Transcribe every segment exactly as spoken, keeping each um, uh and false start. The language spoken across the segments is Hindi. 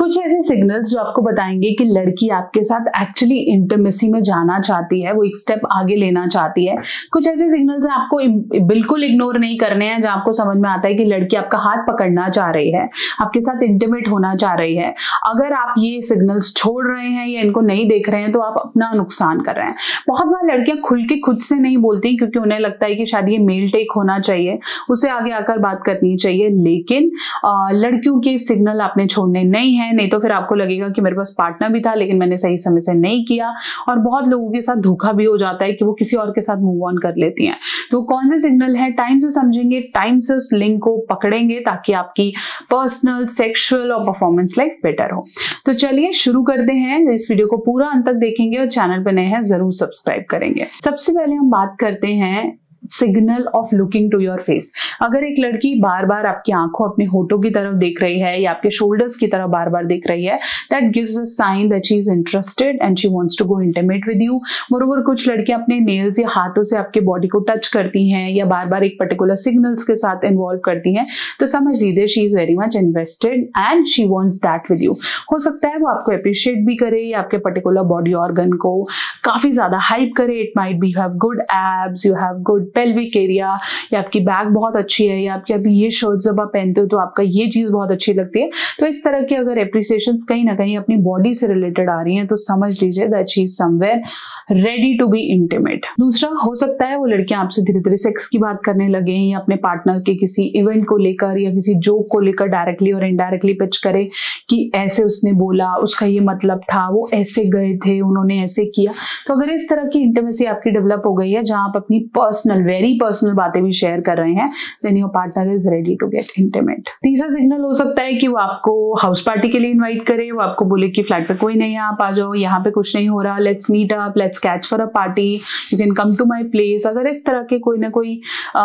कुछ ऐसे सिग्नल्स जो आपको बताएंगे कि लड़की आपके साथ एक्चुअली इंटीमेसी में जाना चाहती है, वो एक स्टेप आगे लेना चाहती है। कुछ ऐसे सिग्नल्स हैं आपको बिल्कुल इग्नोर नहीं करने हैं, जहां आपको समझ में आता है कि लड़की आपका हाथ पकड़ना चाह रही है, आपके साथ इंटीमेट होना चाह रही है। अगर आप ये सिग्नल्स छोड़ रहे हैं या इनको नहीं देख रहे हैं तो आप अपना नुकसान कर रहे हैं। बहुत बार लड़कियां खुल के खुद से नहीं बोलती क्योंकि उन्हें लगता है कि शायद ये मेल टेक होना चाहिए, उसे आगे आकर बात करनी चाहिए, लेकिन आ, लड़कियों के सिग्नल आपने छोड़ने नहीं है, नहीं तो फिर आपको लगेगा कि मेरे पास पार्टनर भी था लेकिन मैंने सही समय से नहीं किया। और बहुत लोगों के साथ धोखा भी हो जाता है कि वो किसी और के साथ मूव ऑन कर लेती हैं। तो कौन से सिग्नल है, टाइम से समझेंगे, टाइम से उस लिंक को पकड़ेंगे ताकि आपकी पर्सनल, सेक्सुअल और परफॉर्मेंस लाइफ बेटर हो। तो चलिए शुरू करते हैं। इस वीडियो को पूरा अंत तक देखेंगे और चैनल पर नए हैं जरूर सब्सक्राइब करेंगे। सबसे पहले हम बात करते हैं signal of looking to your face. अगर एक लड़की बार बार आपकी आंखों, अपने होठों की तरफ देख रही है या आपके शोल्डर्स की तरफ बार बार देख रही है, that gives a sign that she is interested and she wants to go intimate with you. Moreover कुछ लड़कियां अपने नेल्स या हाथों से आपके बॉडी को टच करती हैं या बार बार एक पर्टिकुलर सिग्नल्स के साथ इन्वॉल्व करती हैं, तो समझ लीजिए she is very much invested and she wants that with you. हो सकता है वो आपको अप्रिशिएट भी करे या आपके पर्टिकुलर बॉडी ऑर्गन को काफी ज्यादा हाइप करे। It might be have good abs, you have good pelvic area, या आपकी बैक बहुत अच्छी है, या आपकी अभी ये शर्ट जब आप पहनते हो तो आपका ये चीज बहुत अच्छी लगती है। तो इस तरह की अगर एप्रिसिएशंस कहीं ना कहीं अपनी बॉडी से रिलेटेड आ रही हैं तो समझ लीजिए that she is somewhere ready to be intimate. दूसरा, हो सकता है वो लड़कियां आपसे धीरे धीरे सेक्स की बात करने लगे या अपने पार्टनर के किसी इवेंट को लेकर या किसी जोक को लेकर डायरेक्टली और इनडायरेक्टली पिच करे कि ऐसे उसने बोला, उसका ये मतलब था, वो ऐसे गए थे, उन्होंने ऐसे किया। तो अगर इस तरह की इंटीमेसी आपकी डेवलप हो गई है जहां आप अपनी पर्सनल, वेरी पर्सनल बातें भी शेयर कर रहे हैं, then your partner is ready to get intimate. तीसरा सिग्नल हो सकता है कि वो आपको हाउस पार्टी के लिए इनवाइट करे, वो आपको बोले कि फ्लैट पे कोई नहीं है, आप आ जाओ, यहाँ पे कुछ नहीं हो रहा, let's meet up, let's catch for a party, you can come to my place. अगर इस तरह के कोई ना कोई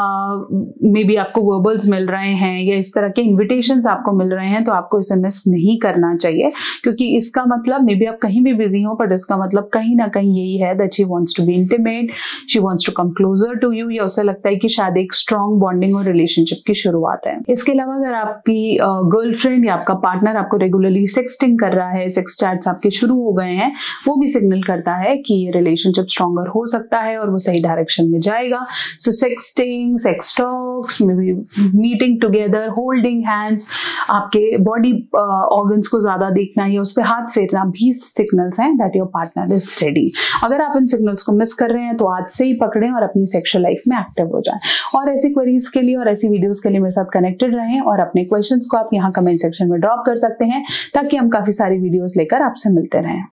मे बी आपको वर्बल्स मिल रहे हैं या इस तरह के इन्विटेशंस आपको मिल रहे हैं तो आपको इसे मिस नहीं करना चाहिए, क्योंकि इसका मतलब मे बी आप कहीं भी बिजी हो बट इसका मतलब कहीं ना कहीं यही है that she wants to be intimate, she wants to come closer to you, या उसे लगता है कि शायद एक स्ट्रॉन्ग बॉन्डिंग और रिलेशनशिप की शुरुआत है। इसके अलावा अगर आपकी गर्लफ्रेंड या आपका पार्टनर आपको रेगुलरली सेक्सटिंग कर रहा है, सेक्स चैट्स आपके शुरू हो गए हैं, वो भी सिग्नल करता है कि ये रिलेशनशिप स्ट्रॉन्गर हो सकता है और वो सही डायरेक्शन में जाएगा। So sexting, sex talks, may be meeting together, holding hands, आपके बॉडी ऑर्गन्स को ज्यादा देखना या उस पर हाथ फेरना भी सिग्नल्स हैं that your partner is ready. अगर आप इन सिग्नल्स को मिस कर रहे हैं तो आज से ही पकड़ें और अपनी सेक्सुअल लाइफ में एक्टिव हो जाएं। और ऐसी क्वेरीज के लिए और ऐसी वीडियोस के लिए मेरे साथ कनेक्टेड रहें और अपने क्वेश्चंस को आप यहाँ कमेंट सेक्शन में ड्रॉप कर सकते हैं ताकि हम काफी सारी वीडियोस लेकर आपसे मिलते रहें।